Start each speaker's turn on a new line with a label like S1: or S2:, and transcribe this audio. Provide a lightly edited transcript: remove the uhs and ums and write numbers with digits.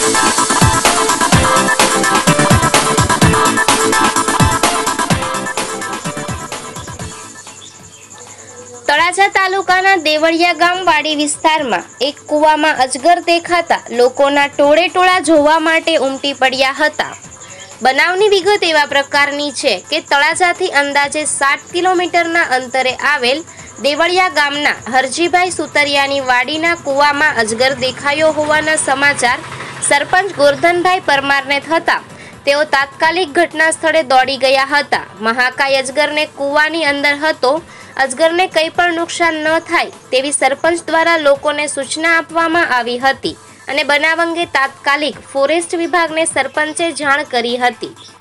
S1: તળાજા તાલુકાના દેવળિયા ગામ વાડી વિસ્તારમાં એક કૂવામાં અજગર દેખાતા લોકોના ટોળેટોળા જોવા માટે ઉમટી પડ્યા હતા। બનાવની વિગત એવા પ્રકારની છે કે તળાજાથી અંદાજે 7 કિલોમીટરના અંતરે આવેલ દેવળિયા ગામના હરજીભાઈ સુતરિયાની વાડીના કૂવામાં અજગર દેખાયો હોવાના સમાચાર સરપંચ ગોરધનભાઈ પરમારને થતા તેઓ તાત્કાલિક ઘટના સ્થળે દોડી ગયા હતા। મહાકાય અજગરને કૂવાની અંદર હતો। અજગરને કંઈ પણ નુકસાન ન થાય તેવી સરપંચ દ્વારા લોકોને સૂચના આપવામાં આવી હતી અને બનાવ અંગે તાત્કાલિક ફોરેસ્ટ વિભાગને સરપંચે જાણ કરી હતી।